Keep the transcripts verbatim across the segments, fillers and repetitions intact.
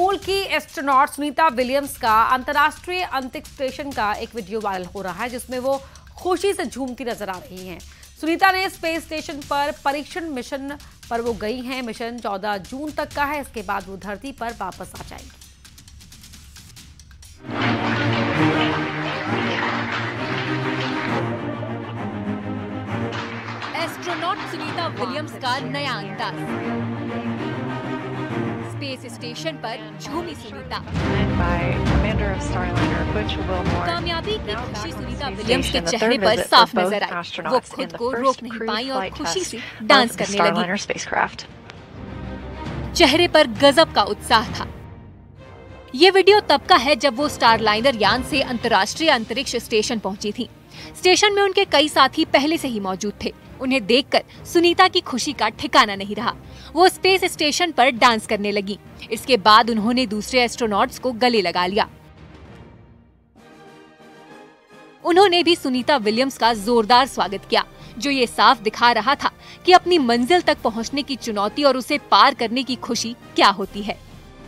अमूल की astronaut Sunita Williams का अंतर्राष्ट्रीय अंतरिक्ष स्टेशन का एक वीडियो वायरल हो रहा है, जिसमें वो खुशी से झूमती नजर आ रही हैं। सुनीता ने स्पेस स्टेशन पर परीक्षण मिशन पर वो गई हैं। मिशन चौदह जून तक का है। इसके बाद वो धरती पर वापस आ जाएगी। एस्ट्रोनॉट सुनीता विलियम्स का नया अंदाज। स्पेस स्टेशन पर झूमी सुनीता। कामयाबी की खुशी सुनीता विलियम्स के चेहरे पर साफ नजर आई। वो खुद को रोक नहीं पाई और खुशी से डांस करने लगी। चेहरे पर गजब का उत्साह था। ये वीडियो तब का है जब वो स्टारलाइनर यान से अंतर्राष्ट्रीय अंतरिक्ष स्टेशन पहुंची थी। स्टेशन में उनके कई साथी पहले से ही मौजूद थे। उन्हें देखकर सुनीता की खुशी का ठिकाना नहीं रहा। वो स्पेस स्टेशन पर डांस करने लगी। इसके बाद उन्होंने दूसरे एस्ट्रोनॉट्स को गले लगा लिया। उन्होंने भी सुनीता विलियम्स का जोरदार स्वागत किया, जो ये साफ दिखा रहा था कि अपनी मंजिल तक पहुंचने की चुनौती और उसे पार करने की खुशी क्या होती है।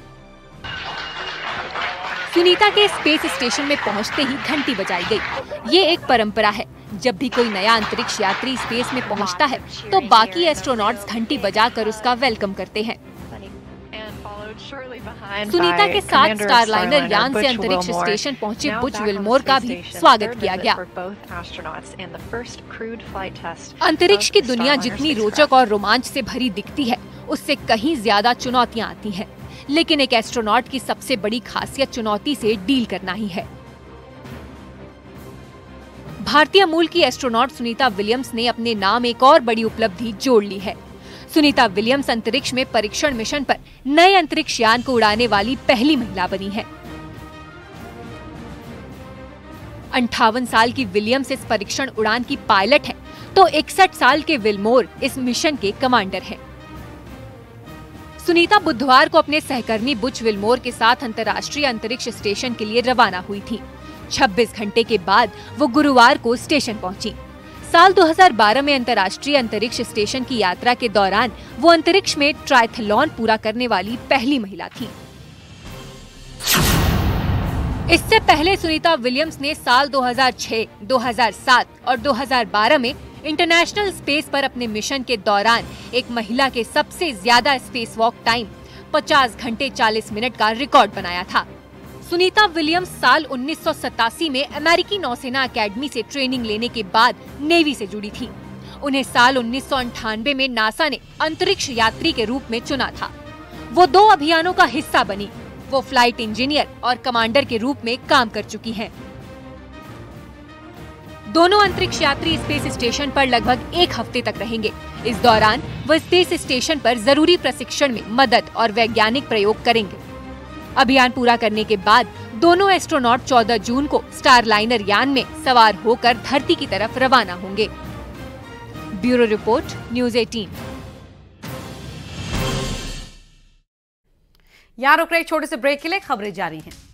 सुनीता के स्पेस स्टेशन में पहुंचते ही घंटी बजाई गई। ये एक परंपरा है। जब भी कोई नया अंतरिक्ष यात्री स्पेस में पहुंचता है तो बाकी एस्ट्रोनॉट्स घंटी बजाकर उसका वेलकम करते हैं। सुनीता के साथ स्टारलाइनर यान से अंतरिक्ष स्टेशन पहुंचे बुच विल्मोर का भी स्वागत किया गया। अंतरिक्ष की दुनिया जितनी रोचक और रोमांच से भरी दिखती है, उससे कहीं ज्यादा चुनौतियां आती हैं। लेकिन एक एस्ट्रोनॉट की सबसे बड़ी खासियत चुनौती से डील करना ही है। भारतीय मूल की एस्ट्रोनॉट सुनीता विलियम्स ने अपने नाम एक और बड़ी उपलब्धि जोड़ ली है। सुनीता विलियम्स अंतरिक्ष में परीक्षण मिशन पर नए अंतरिक्ष यान को उड़ाने वाली पहली महिला बनी है। अंठावन साल की विलियम्स इस परीक्षण उड़ान की पायलट है, तो इकसठ साल के विल्मोर इस मिशन के कमांडर हैं। सुनीता बुधवार को अपने सहकर्मी बुच विल्मोर के साथ अंतर्राष्ट्रीय अंतरिक्ष स्टेशन के लिए रवाना हुई थी। छब्बीस घंटे के बाद वो गुरुवार को स्टेशन पहुंची। साल दो हज़ार बारह में अंतर्राष्ट्रीय अंतरिक्ष स्टेशन की यात्रा के दौरान वो अंतरिक्ष में ट्रायथलॉन पूरा करने वाली पहली महिला थी। इससे पहले सुनीता विलियम्स ने साल दो हज़ार छह, दो हज़ार सात और दो हज़ार बारह में इंटरनेशनल स्पेस पर अपने मिशन के दौरान एक महिला के सबसे ज्यादा स्पेस वॉक टाइम पचास घंटे चालीस मिनट का रिकॉर्ड बनाया था। सुनीता विलियम्स साल उन्नीस सौ सतासी में अमेरिकी नौसेना अकेडमी से ट्रेनिंग लेने के बाद नेवी से जुड़ी थी। उन्हें साल उन्नीस सौ अंठानवे में नासा ने अंतरिक्ष यात्री के रूप में चुना था। वो दो अभियानों का हिस्सा बनी। वो फ्लाइट इंजीनियर और कमांडर के रूप में काम कर चुकी हैं। दोनों अंतरिक्ष यात्री स्पेस स्टेशन पर लगभग एक हफ्ते तक रहेंगे। इस दौरान वो स्पेस स्टेशन पर जरूरी प्रशिक्षण में मदद और वैज्ञानिक प्रयोग करेंगे। अभियान पूरा करने के बाद दोनों एस्ट्रोनॉट चौदह जून को स्टारलाइनर यान में सवार होकर धरती की तरफ रवाना होंगे। ब्यूरो रिपोर्ट, न्यूज़ अठारह। यहाँ रुक रहे एक छोटे से ब्रेक के लिए खबरें जारी हैं।